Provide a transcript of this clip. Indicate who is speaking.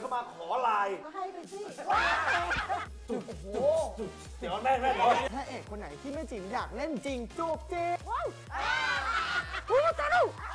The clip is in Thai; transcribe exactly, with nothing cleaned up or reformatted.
Speaker 1: เข้ามาขอไลน์
Speaker 2: ให้ไปสิโอ้โห
Speaker 1: เดี๋ยวแม่แม่
Speaker 2: ถ้าเอกคนไหนที่แม่จิ๋มอยากเล่นจริงจูบจริงว้าว